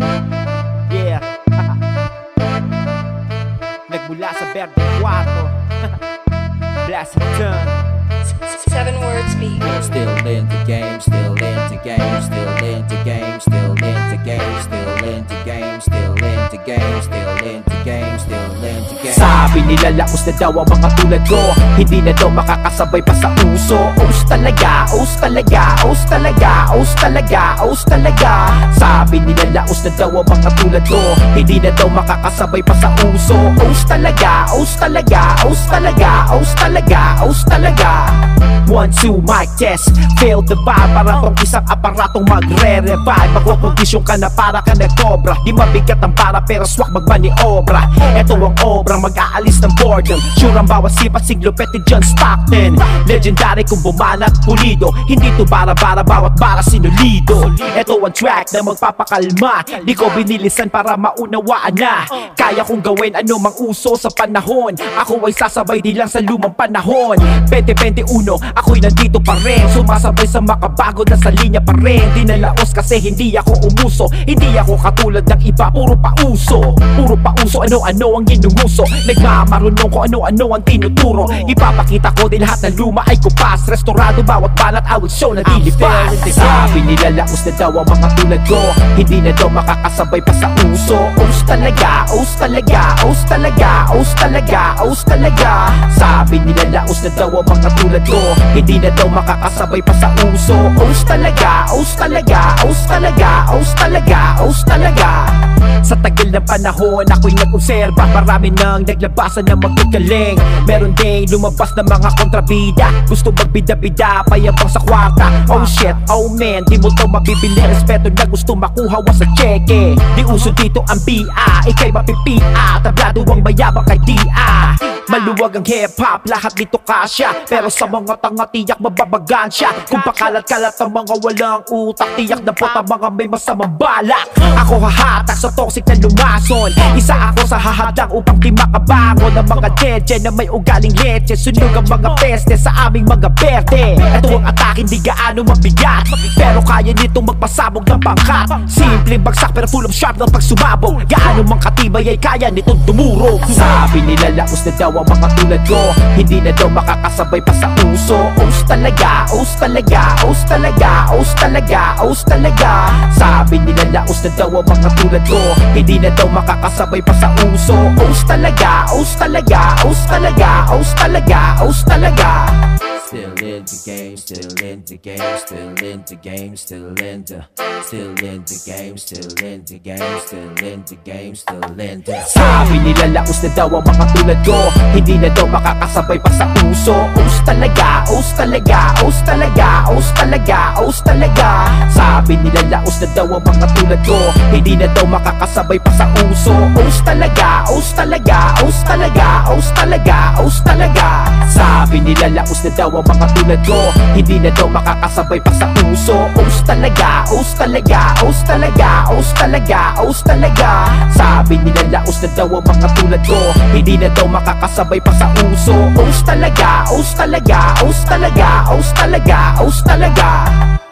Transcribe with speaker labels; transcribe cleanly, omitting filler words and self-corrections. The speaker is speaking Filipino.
Speaker 1: Yeah. Nagmula sa Verde Cuarto. Blast Turn.
Speaker 2: 7 words speak.
Speaker 3: Still in the game, still in the game, still in the game, still in the game, still in the game, still in the game, still in the game, still in the game.
Speaker 1: Sabi nila laos na daw ang mga tulad ko, hindi na daw makakasabay pa sa uso. Os talaga, os talaga, os talaga, os talaga, os talaga. Sabi nila laos na daw ang mga tulad ko, hindi na daw makakasabay pa sa uso. Os talaga, os talaga, os talaga, os talaga, os talaga. 1, 2, mic test, fail the vibe. Para tong isang aparatong magre-revive. Magkukondisyon ka na para ka nag-cobra. Di mabigat ang para pero swak magmaniobra. Eto ang obra, mag-aalis ng boredom. Sure ang bawat sipat, siglopete John Stockton. Legendary kung bumanat, pulido. Hindi to bara-bara, bawat bara sinulido. Eto ang track na magpapakalma. Di ko binilisan para maunawaan na kaya kong gawin anumang uso sa panahon. Ako ay sasabay di lang sa lumang panahon. 2021, ako'y nandito pa rin. Sumasabay sa makabago na sa linya pa rin. Di nalaos kasi hindi ako umuso. Hindi ako katulad ng iba, puro pauso. Puro pauso, ano-ano ang ginunguso. Nagmamarunong ko ano-ano ang tinuturo. Ipapakita ko din lahat ng luma ay kupas. Restorado bawat balat, I will show na dilibas. Sabi nila laos na daw ang mga tulad ko, hindi na daw makakasabay pa sa uso. Os talaga, os talaga, os talaga, os talaga, os talaga. Sabi nila laos na daw ang mga tulad ko, hindi na daw makakasabay pa sa uso. Os talaga, os talaga, os talaga, os talaga, os talaga. Sa tagal ng panahon, ako'y nag-obserba. Marami nang naglabasan ng magagaling. Meron ding lumabas ng mga kontrabida. Gusto magbida-bida, payabang sa kwarta. Oh shit, oh man, di mo to mabibili. Respeto na gusto makuha wa sa cheque. Di uso dito ang PA, ikay mapipia. Tablado ang mayabang kay DA. Maluwag ang hip-hop, lahat dito kasya. Pero sa mga tanga tiyak mababagan siya. Kung pakalat-kalat ang mga walang utak, tiyak na pot ang mga may masamang balak. Ako hahatak sa toxic na lumason. Isa ako sa hahadang upang di makabangon ng mga deadje na may ugaling leche. Sunog ang mga peste sa aming mga berde. Ito ang atake, hindi gaano mabigat, pero kaya nitong magpasabog ng pangkat. Simpleng bagsak pero full of sharp ng pagsumabog. Gaano mang katibay ay kaya nitong dumurog. Sabi nila laos na daw ang mga tulad ko, hindi na daw makakasabay pa sa uso. Os talaga, os talaga, os talaga, os talaga, os talaga. Sabi nila laos na daw ang mga tulad ko, hindi na daw makakasabay pa sa uso. Os talaga, os talaga, os talaga, os talaga, os talaga.
Speaker 3: Still in the game, still in the game, still in the game, still in the game, still in the game, still in the game, still in the.
Speaker 1: Sabi nila laos na daw ang mga tulad ko, hindi na daw makakasabay pa sa uso. Os talaga, os talaga, os talaga, os talaga, os talaga. Sabi nila laos na daw ang mga tulad ko, hindi na daw makakasabay pa sa uso. Os talaga, os talaga, os talaga, os talaga, os talaga. Sabi nila laos na daw ang mga tulad ko, hindi na daw makakasabay pa sa uso. Os talaga, os talaga, os talaga, os talaga, os talaga. Sabi nila laos na daw ang mga tulad ko, hindi na daw makakasabay pa sa uso. Os talaga, os talaga, os talaga, os talaga, os talaga.